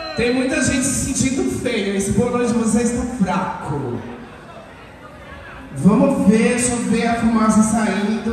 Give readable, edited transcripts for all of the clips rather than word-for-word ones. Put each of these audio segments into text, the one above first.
Tem muita gente se sentindo feia. Esse bolão de vocês está fraco. Vamos ver, deixa eu ver a fumaça saindo.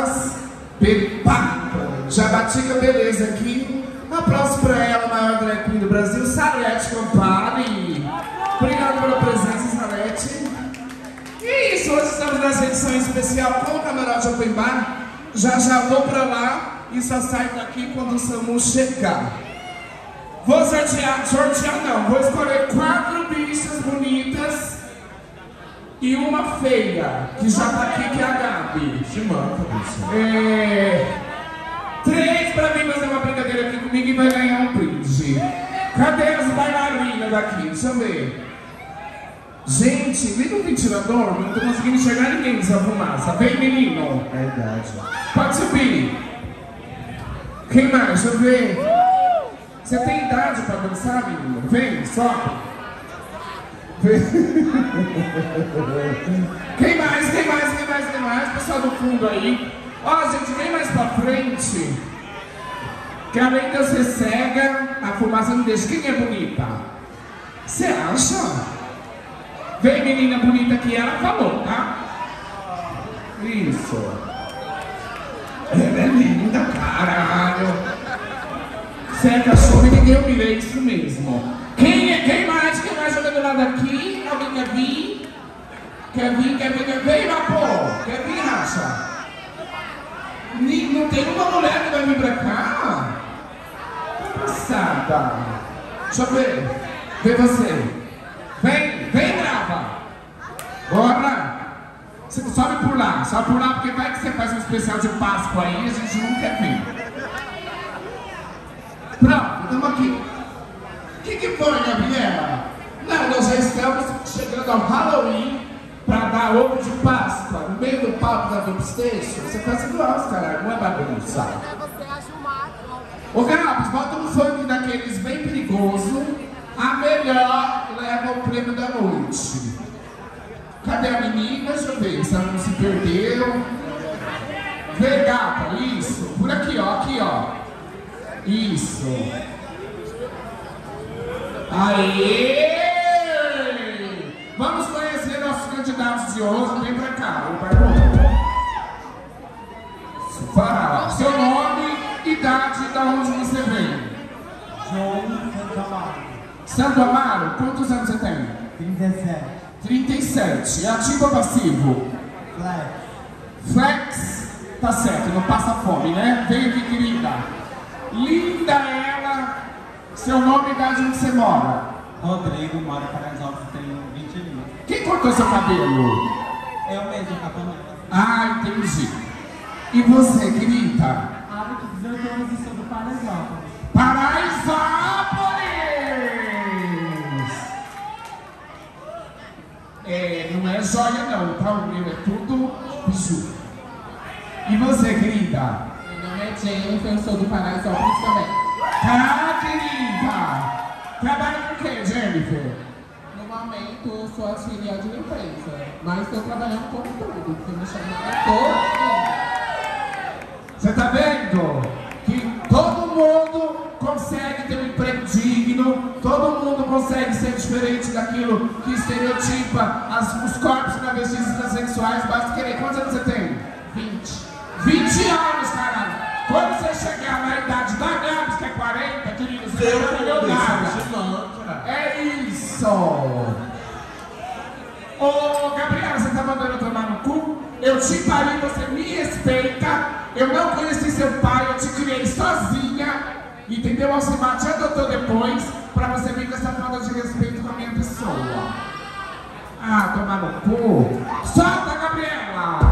Jabatica, beleza aqui. Aplausos pra ela, a maior drag queen do Brasil, Salete Campari. Obrigado pela presença, Salete. E isso, hoje estamos nessa edição especial com o Camarote Open Bar. Já vou pra lá e só saio daqui quando o Samu chegar. Vou sortear não, vou escolher 4 bichas bonitas e uma feia, que já tá aqui, que é a Gabi. Te manda, bicha. 3 pra vir fazer uma brincadeira aqui comigo e vai ganhar um brinde. Cadê as bailarinas daqui? Deixa eu ver. Gente, liga um ventilador, não tô conseguindo enxergar ninguém nessa fumaça. Vem, menino. É verdade. Pode subir. Quem mais? Deixa eu ver. Você tem idade pra dançar, menino? Vem, sobe. Quem mais? Pessoal do fundo aí. Ó, gente, vem mais pra frente. Que além de eu ser cega, a fumaça não deixa. Quem é bonita? Você acha? Vem, menina bonita, que ela falou, tá? Isso. Ela é linda, caralho. Você é cachorro e ninguém humilha, é isso mesmo. Quem mais jogando lado aqui? Alguém quer vir? Quer vir? Vem, vapor. Quer vir, racha? Não tem uma mulher que vai vir pra cá? Tá passada. Deixa eu ver. Vem você. Vem, grava. Bora. Você sobe por lá, porque vai que você faz um especial de Páscoa aí e a gente não quer vir. Pronto, estamos aqui. O que foi, Gabriela? Não, nós já estamos chegando ao Halloween pra dar ovo de Páscoa no meio do palco da Vip Station. Você faz igual, caralho, não é bagunça. Ô, Gabs, bota um funk daqueles bem perigoso. A melhor leva o prêmio da noite. Cadê a menina? Deixa eu ver se ela não se perdeu. Vem, gata, isso. Por aqui, ó. Isso. Aê! Vamos conhecer nossos candidatos de hoje. Vem pra cá, fala, seu nome, idade e da onde você vem. João Santo Amaro. Santo Amaro, quantos anos você tem? 37. 37. Ativo ou passivo? Flex. Flex, tá certo, não passa fome, né? Vem aqui, querida. Linda ela. Seu nome e idade onde você mora? Rodrigo, moro em Paraisópolis, tenho 20 anos. Quem cortou seu cabelo? Eu mesmo, Capanema. Ah, entendi. E você, querida? Abre que 18 anos e sou do Paraisópolis. Paraisópolis! Não é joia não, tá? O meu é tudo biju. E você, querida? Meu nome é Jennifer, eu sou do Paraisópolis também. Tá, querida! Trabalha com o que, Jennifer? No momento, eu sou auxiliar de limpeza, mas estou trabalhando com tudo, porque me chamaram todo. Você tá vendo? Que todo mundo consegue ter um emprego digno, todo mundo consegue ser diferente daquilo que estereotipa os corpos travestis e transexuais. Basta querer. Quantos anos você tem? 20. 20 anos, caralho! Quando você chegar na idade da Gabs, que é 40, querido, você não aprendeu nada. É isso! Ô, Gabriela, você tá mandando eu tomar no cu? Eu te pari, você me respeita. Eu não conheci seu pai, eu te criei sozinha. Entendeu? Alcimar te adotou depois pra você vir com essa falta de respeito com a minha pessoa. Ah, tomar no cu. Solta, Gabriela!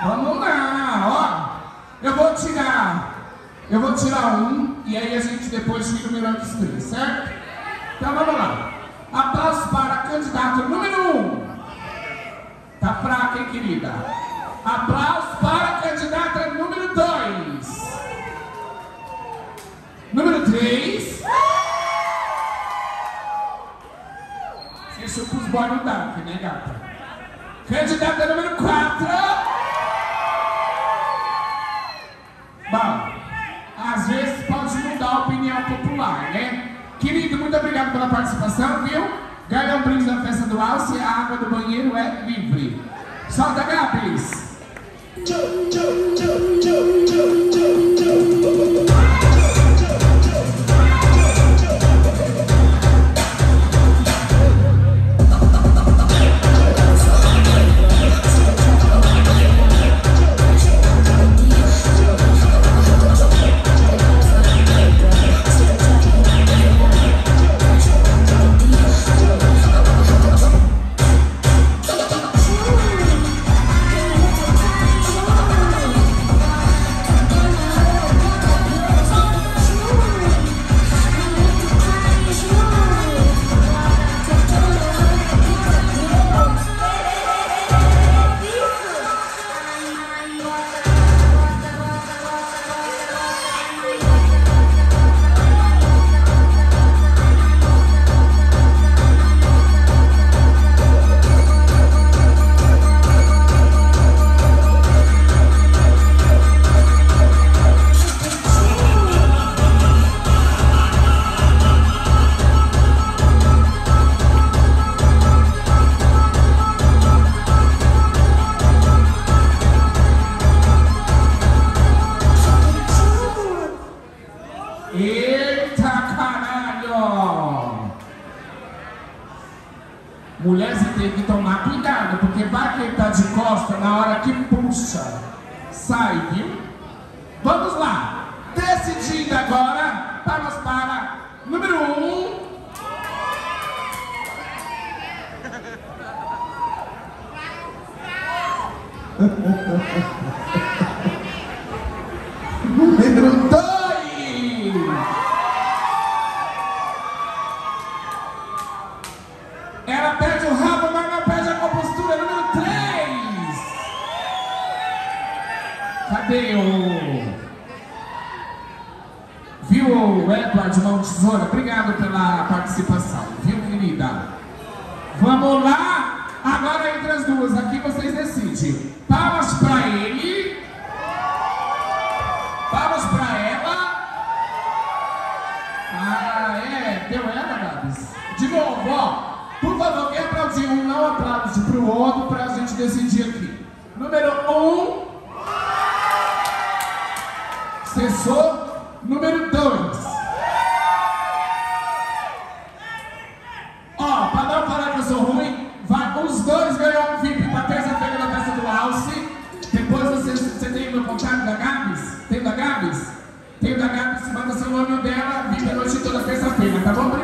Vamos lá, ó. Eu vou tirar um e aí a gente depois tira o melhor dos três, certo? Então vamos lá. Aplausos para candidato número 1. Tá fraca, hein, querida? Aplausos para a candidata número 2. Número 3. Você chupa os boys no Dark, né, gata? Candidata número 4. Bom, às vezes pode mudar a opinião popular, né? Querido, muito obrigado pela participação, viu? Ganha um brinde na festa do Alce, a água do banheiro é livre. Solta, Gabs! Eita caralho! Mulher, você tem que tomar cuidado, porque vai que ele tá de costa na hora que puxa. Sai, viu? Vamos lá! Decidida agora, vamos para número 1. Número 2. Ela perde o rabo, mas não perde a compostura. Número 3. Cadê o... Viu, Edward Mão de Tesoura? Obrigado pela participação, viu, querida? Vamos lá. Agora entre as duas aqui vocês decidem. Palmas pra ele. Palmas pra ela. Ah, é. Deu ela, Gabs? De novo, ó. Por favor, quem aplaudir um, não aplaude pro outro pra gente decidir aqui. Número 1. Cessou. Número 2. Ó, pra não falar que eu sou ruim, os dois ganham um VIP pra terça-feira na festa do Alce. Depois você tem o meu contato da Gabs? Tem o da Gabs? Tem o da Gabs, manda seu nome dela, VIP a noite toda terça-feira, tá bom?